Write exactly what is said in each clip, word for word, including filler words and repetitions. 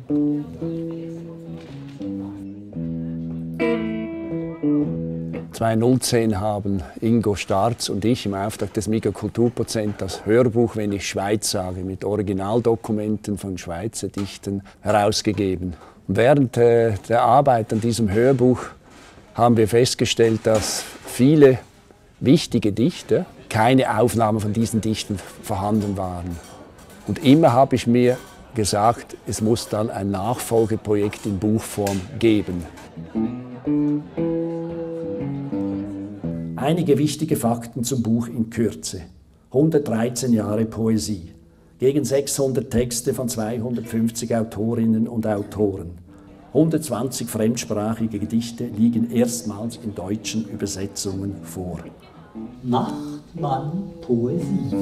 zweitausendzehn haben Ingo Starz und ich im Auftrag des Miga-Kulturprozent das Hörbuch «Wenn ich Schweiz sage» mit Originaldokumenten von Schweizer Dichtern herausgegeben. Und während äh, der Arbeit an diesem Hörbuch haben wir festgestellt, dass viele wichtige Dichter, keine Aufnahmen von diesen Dichtern vorhanden waren. Und immer habe ich mir gesagt, es muss dann ein Nachfolgeprojekt in Buchform geben. Einige wichtige Fakten zum Buch in Kürze. hundertdreizehn Jahre Poesie, gegen sechshundert Texte von zweihundertfünfzig Autorinnen und Autoren. hundertzwanzig fremdsprachige Gedichte liegen erstmals in deutschen Übersetzungen vor. Macht man Poesie?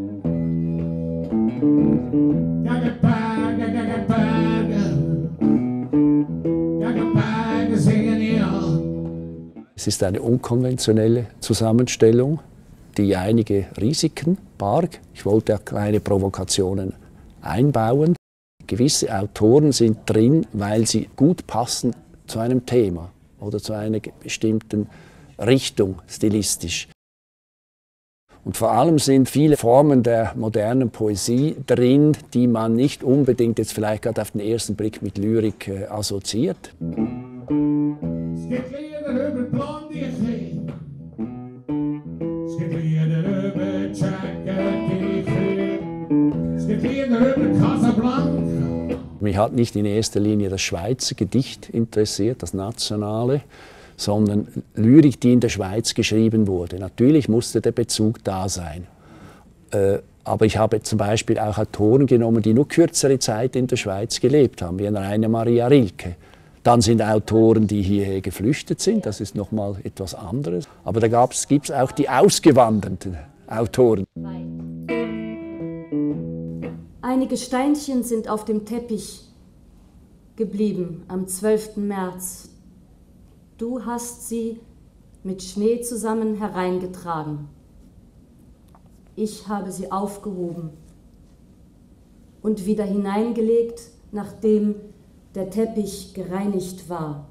Es ist eine unkonventionelle Zusammenstellung, die einige Risiken barg. Ich wollte auch kleine Provokationen einbauen. Gewisse Autoren sind drin, weil sie gut passen zu einem Thema oder zu einer bestimmten Richtung stilistisch. Und vor allem sind viele Formen der modernen Poesie drin, die man nicht unbedingt jetzt vielleicht gerade auf den ersten Blick mit Lyrik äh, assoziiert. Mich hat nicht in erster Linie das Schweizer Gedicht interessiert, das nationale, sondern Lyrik, die in der Schweiz geschrieben wurde. Natürlich musste der Bezug da sein. Äh, aber ich habe zum Beispiel auch Autoren genommen, die nur kürzere Zeit in der Schweiz gelebt haben, wie Rainer Maria Rilke. Dann sind Autoren, die hierher geflüchtet sind, das ist nochmal etwas anderes. Aber da gibt es auch die ausgewanderten Autoren. Einige Steinchen sind auf dem Teppich geblieben am zwölften März. Du hast sie mit Schnee zusammen hereingetragen. Ich habe sie aufgehoben und wieder hineingelegt, nachdem der Teppich gereinigt war.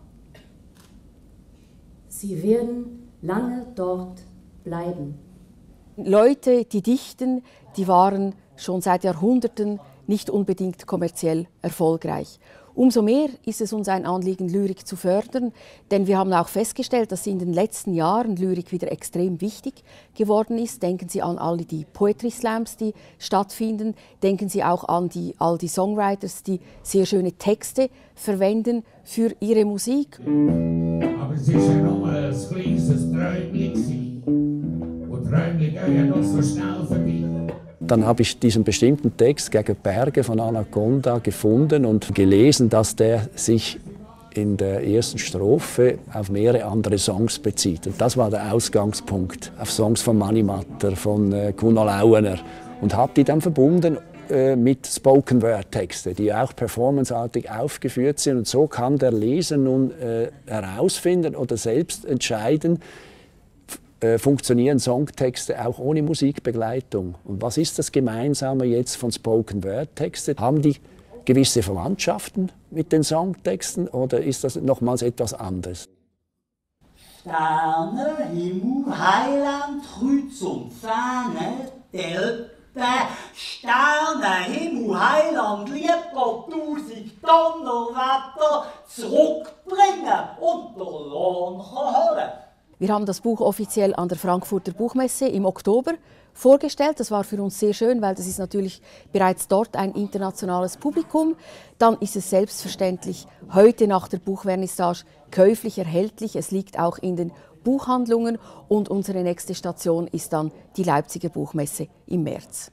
Sie werden lange dort bleiben. Leute, die dichten, die waren schon seit Jahrhunderten nicht unbedingt kommerziell erfolgreich. Umso mehr ist es uns ein Anliegen, Lyrik zu fördern, denn wir haben auch festgestellt, dass in den letzten Jahren Lyrik wieder extrem wichtig geworden ist. Denken Sie an all die Poetry Slams, die stattfinden. Denken Sie auch an die, all die Songwriters, die sehr schöne Texte verwenden für ihre Musik. Aber es ist ja nur ein kleines Träumchen und Träumchen gehen ja noch so schnell vorbei. Dann habe ich diesen bestimmten Text «Gegen Berge» von Anaconda gefunden und gelesen, dass der sich in der ersten Strophe auf mehrere andere Songs bezieht. Und das war der Ausgangspunkt, auf Songs von Mani Matter, von äh, Kuno Lauener. Und habe die dann verbunden äh, mit Spoken-Word-Texten, die auch performanceartig aufgeführt sind. Und so kann der Leser nun äh, herausfinden oder selbst entscheiden, funktionieren Songtexte auch ohne Musikbegleitung. Und was ist das Gemeinsame jetzt von Spoken-Word-Texten? Haben die gewisse Verwandtschaften mit den Songtexten oder ist das nochmals etwas anderes? Sterne, Himmel, Heiland, Kreuz und Fahne, Delta. Sterne, Himmel, Heiland, lieb Gott, tausend Donnerwetter zurückbringen und der Lohn holen. Wir haben das Buch offiziell an der Frankfurter Buchmesse im Oktober vorgestellt. Das war für uns sehr schön, weil das ist natürlich bereits dort ein internationales Publikum. Dann ist es selbstverständlich heute nach der Buchvernissage käuflich erhältlich. Es liegt auch in den Buchhandlungen und unsere nächste Station ist dann die Leipziger Buchmesse im März.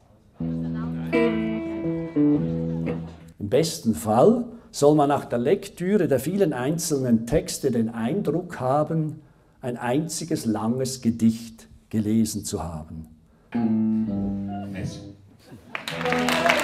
Im besten Fall soll man nach der Lektüre der vielen einzelnen Texte den Eindruck haben, ein einziges langes Gedicht gelesen zu haben. Merci.